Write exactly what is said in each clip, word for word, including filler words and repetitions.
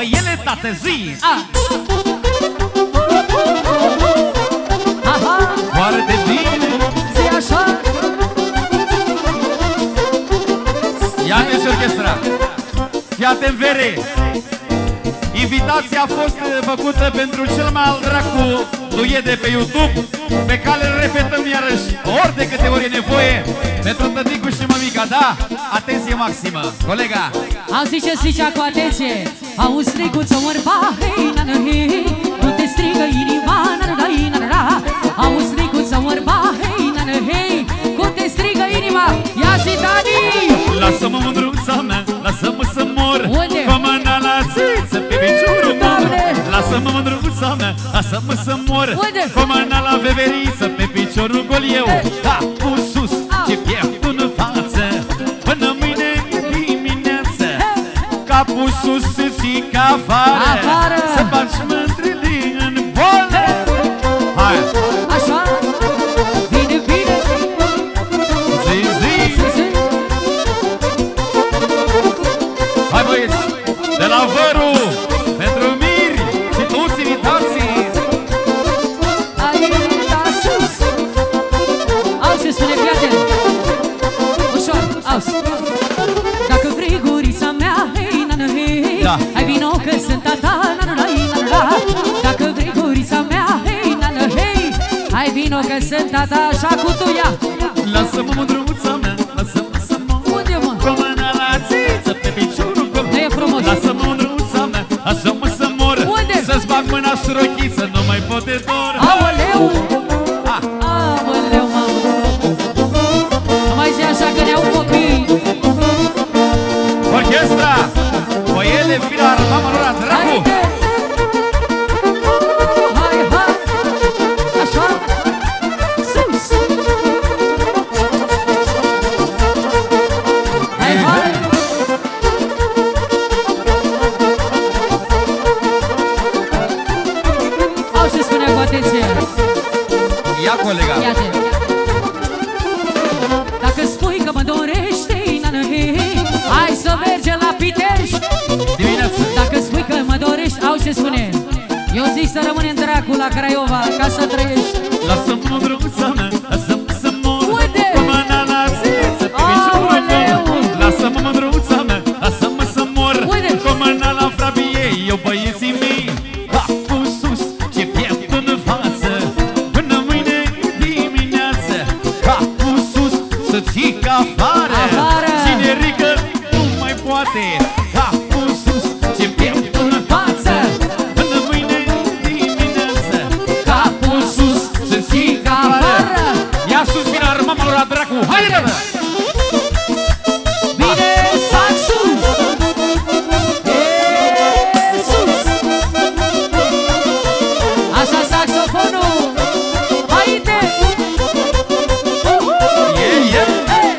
Mă, ele, tată, zi! Aha! Foarte bine! Zi așa! Ia-te-și orchestra! Fii-atent, Vere! Invitația a fost făcută pentru cel mai al dracu duet de pe YouTube, pe care îl repetăm iarăși ori de câte ori e nevoie, pentru tăticu și mămica, da? Atenție maximă, colega! Au zice, zicea cu atenție. Auzi, stricuță, orba, hei, na-na, hei, nu te strigă inima, na-na, na-na, auzi, stricuță, orba, hei, na-na, hei, cum te strigă inima. Ia zi, Dani! Lasă-mă, mândruța mea, lasă-mă să mor. Unde? Cu mâna la țiță pe piciorul meu. Doamne! Lasă-mă, mândruța mea, lasă-mă să mor. Unde? Cu mâna la veveriță pe piciorul gol eu. Capul sus, ce piept în față, până mâine dimineață. Capul sus, să ții ca afară, Afară! să baci mândrile în bolă. Hai! Așa! Bine, bine! Zi, zi! Zi, zi! Hai, băieți! De la Văru, pentru Miri și toți invitații. Aici, da, sus! Auzi, spune, prieten! Ușor, auzi! Dacă vrei gurița mea, hei, na-na, hei, Da. hai vino că sunt a ta, na-na, na-na, dacă vrei gurița mea, hei, na-na, hei, hai vino că sunt a ta, așa cu tu, ia! Lasă-mă, mândruța mea, lasă-mă să mă. Unde, mă? Cu mâna la țiță pe piciorul gol. Nu e frumos! Lasă-mă, mândruța mea, lasă-mă să mor. Unde? Să-ți bag mâna și rochiță, nu mai pot de dor. Aoleu! Ah. Aoleu, mamă! Nu mai zi așa că ne-au copii! Orchestra! Boiele, fila armama lor a dracu! Haide! Hai, hai! Așa! Sus! Hai, hai! Au ce spune cu atenție! Ia, colega! Iată! Dacă spui că mă dorești, na-na, hei, hai să mergem la Pitești! Dimineață! Dacă spui că mă dorești, au ce spune. Eu zic să rămânem dracu la Craiova, ca să trăiești. Lasă-mă, mândruța mea, lasă-mă să mor. Unde? Cu mâna la țiță pe piciorul Aoleu! gol. Lasă-mă, mândruța mea, lasă-mă să mor. Unde? Cu mâna la frabiei, eu băieții mei. Capul sus, ce piept în față, până mâine dimineață. Capul sus, să ții ca afară. Afară! Cine rică nu mai poate. Capul sus, ce piept în față, până mâine dimineață. Capul sus, să ții ca afară. Ia sus, vine armama lor a dracu. Haide, bă! Bine, sac sus! E, sus! Așa saxofonul! Haide! Uhu! Yeah, yeah. Hey!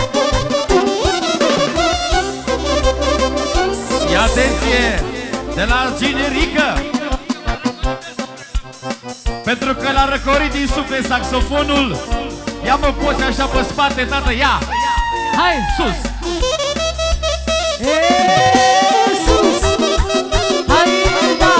Ia atenție! De la Generică! Pentru că l-a răcorit din suflet saxofonul. Ia-mă poți așa pe spate, tată, ia! Hai! Sus! E, sus! Hai, da!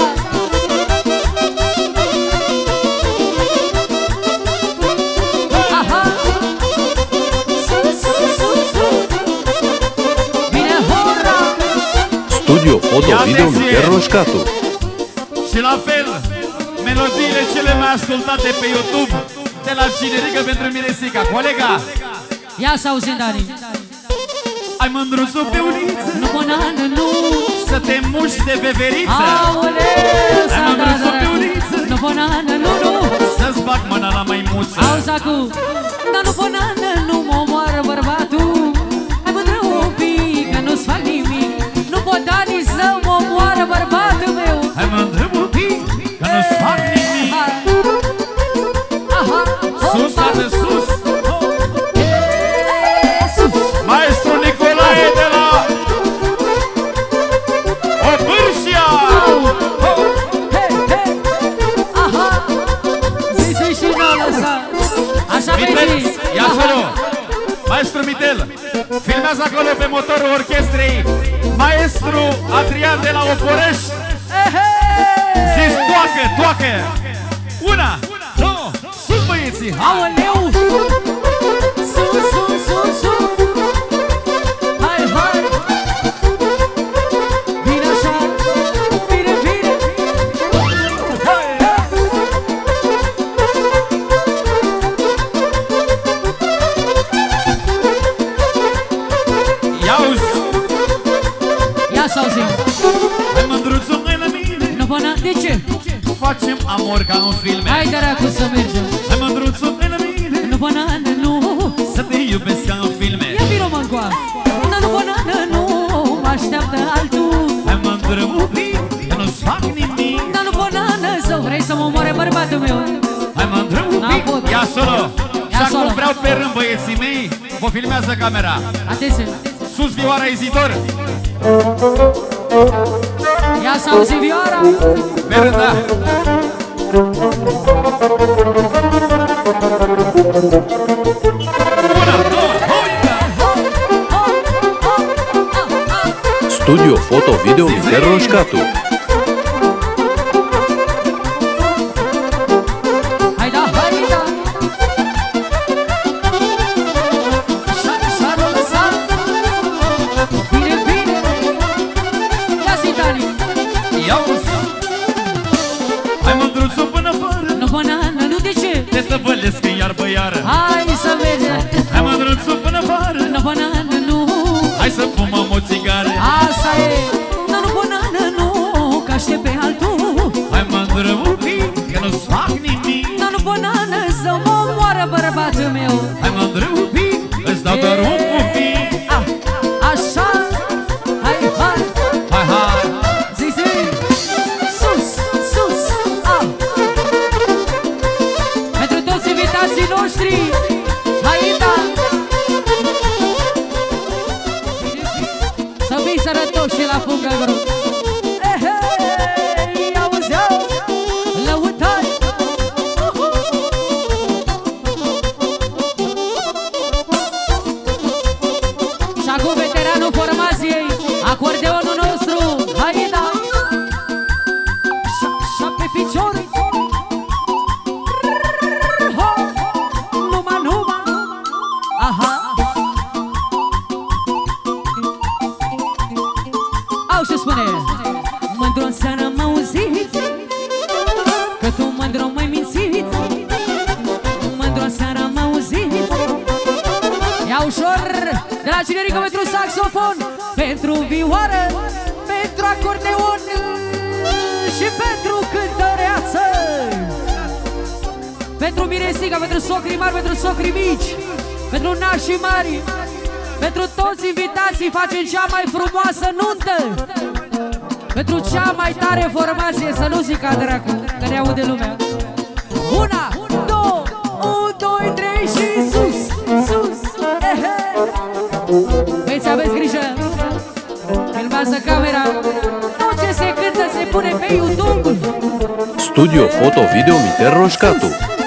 Aha! Sus, sus, sus, sus! Bine, hora! Studio Foto Ia Video atenție! Luter Roșcatu. Și la fel, melodiile cele mai ascultate pe YouTube de la Generică pentru Miresica. Colega! Ia să auzim, Dani! Ai mândruțul pe uliță, Nu bonană, nu! să te muși de veveriță. Aoleu! Ai mândruțul pe uliță, Nu bonană, nu, nu! să-ți bag mâna la măimuță. Auzi acu! Dar nu bonană, nu mă omoară bărbatul. Hai mândră un pic, că nu-ți fac nimic. Nu pot, Dani, să mă omoară bărbatul meu. Hai mândră un pic, că nu-ți fac nimic. Hai. Aha! Sus, Opa! tată, sus! E, sus! Maestru Nicolae de la Opârșia! Hei, hei! Aha! Zi-zi și nu lăsa! Așa Mitel, vezi! ia Aha. solo! Maestru Mitel, filmează acolo pe motorul orchestrei Maestru Adrian de la Oporești. să auzim. Hai mândruțul, hai la mine. Nu până, de ce? Facem amor ca în filme. Hai dracu să mergem. Hai mândruțul, hai la mine. Nu până, nu. Să te iubesc ca în filme. Ia vino mă încoa. Nu până, nu. Mă așteaptă altul. Hai mândră iubit, că nu-ți fac nimic. Dar nu până, să vrei să mă omoare bărbatul meu. Hai mândră iubit, ia solo. Și acum vreau pe rând băieții mei. Vă filmează camera. Atenție. Sus vioara Izidor. Ia să auzi vioara. Pe rând, da. Una, două, uita! Studio Foto Video Miter Roșcatu. Hai da, hai da. S-a lăsat. Bine, bine. Ia zi, Dani. Ia-uzi! Hai mândruțul până afară. Nu până, nu de ce? Te tăvălesc în iarbă iară. Hai să mergem. Hai mândruțul până afară. Nu până, nu. Hai să fumăm o țigară. Asta e. Nu, nu până, nu. Că aștept pe altul. Hai mândră iubit, că nu-ți fac nimic. Nu, nu până, să mă omoară bărbatul meu. Hai mândră iubit, îți dau doar un pupic. Ah, așa. Hai, hai. Hai, hai. Zi, zi. Sus, sus. Ah. Pentru toți invitații noștri. Hai, da. Să fii sărătoși și la fungă grup. Ehei, auzi-au, lăutari. Și acum veteranul formației, acordeonul nostru. Hai, da. Și pe picior. Numai, numai. Aha. Au și spune. Mândru în seară m-a auzit, că tu mândru m-ai mințit. Mândru în seară m-a auzit. Ia ușor de la Cinerică pentru saxofon, pentru vioară, pentru acordeon și pentru cântăreață. Pentru Miresica, pentru socrii mari, pentru socrii mici, pentru nașii mari, pentru toți invitații facem cea mai frumoasă nuntă, pentru cea mai tare formație, să nu zic ca dracu, că ne aude lumea. Una, două, unu, doi, trei și sus, sus, ehe. Băieți, aveți grijă, filmează camera, tot ce se cântă se pune pe YouTube. Studio Foto Video Miter Roșcatu.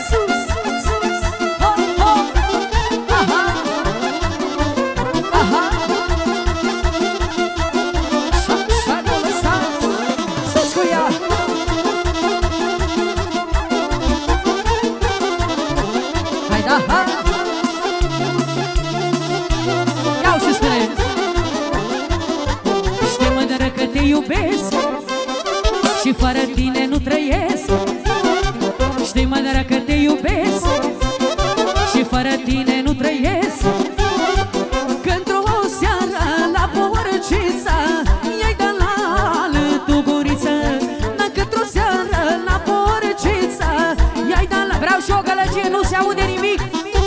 Și fără tine nu trăiesc. Știi, mădără, că te iubesc și fără tine nu trăiesc. Că-ntr-o seară la porcița i-ai dat la altă guriță. Că-ntr-o seară la porcița i-ai dat la... Vreau și o gălăgie, nu se aude nimic.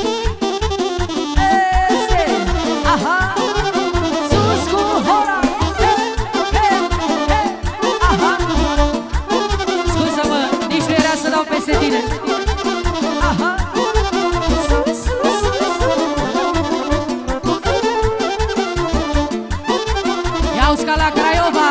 Este, aha, sus cu hora. Să dau peste tine. Aha. Ia-uzi ca la Craiova.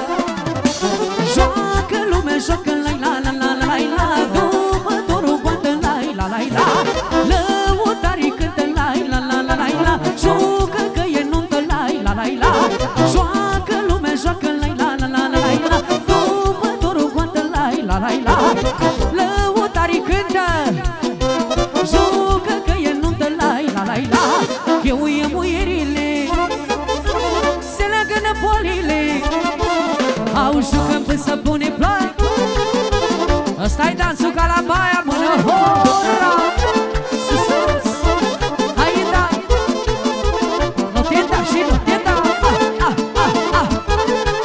Joacă lume, joacă la la la la la la. După dorul poate la la la la. Lăutarii cântă la la la la la la. Joacă că e nuntă la la la la. Joacă lume, joacă la la la la la la. După dorul poate la la la la. Lăutarii cântă, joacă că e nuntă la la la la. Cheuie muierile, se leagă polile. Au jucăm până să pune plai. Ăsta-i dansul ca la baia până hora. Sus, sus, hai da. Nu te da și nu te da. Ah, ah, ah, ah.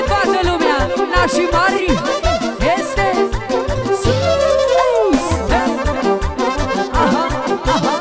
toată lumea, nașii mari, este sus. Aha, aha.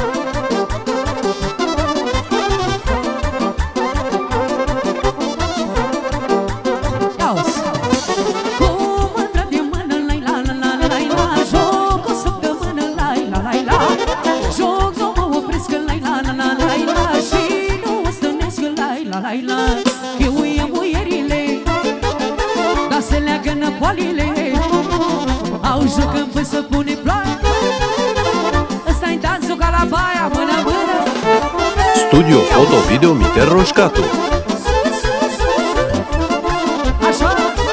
Ia-uzi. Cu mândră de mână, la la la la la la, joc o săptămână, la la la la, joc nu mă opresc, la la la la la la, și nu o stănesc, la la la la, cheuie muierile, dar se leagă năpoalile, au jucăm până să pune ploaie, ăsta-i dansul ca la baia, mână, mână. Studio Foto Video Miter Roșcatu. Așa.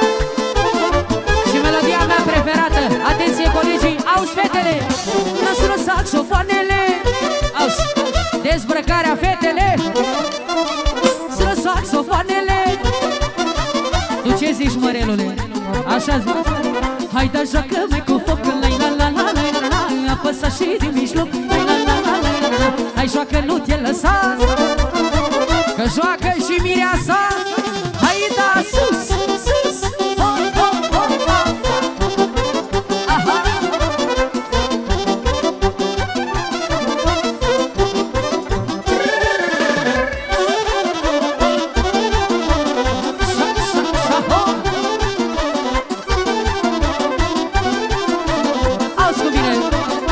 Și melodia mea preferată. Atenție colegii, auzi fetele, năsură saxofoanele, auzi, dezbrăcarea fetele, sură saxofoanele. Tu ce zici, mărelule? Așa zici? Hai da joacă mai cu foc, la la la la la la, apăsa și din mijloc, la la la la la la. Hai joacă, nu te lăsa, că joacă și mireasa. Hai da sus, sus, ho, ho, ho, ho. Aha. Sa, sa, sa, ho. Auzi cu mine.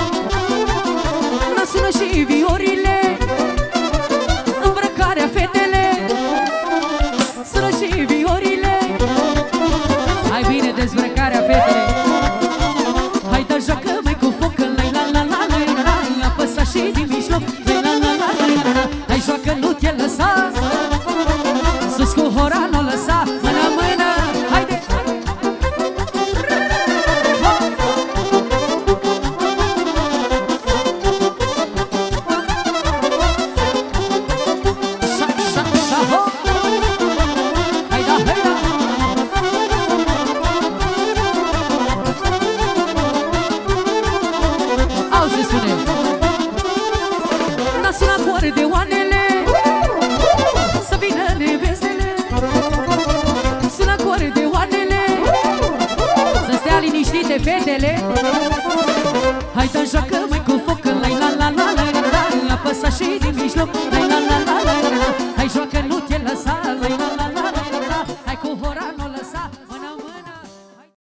Sună și viorile, îmbrăcarea fetele, sună și viorile. Hai bine, dezbrăcarea fetele. Hai da joacă mai cu foc, la la la la la la, apăsa și din mijloc, la la la la la la. Hai joacă, nu te lăsa, sus cu hora, nu lăsa, mână, mână, haide. Fetele, hai să joacă mai cu foc, la la la la la la, apăsa și din mijloc, la la la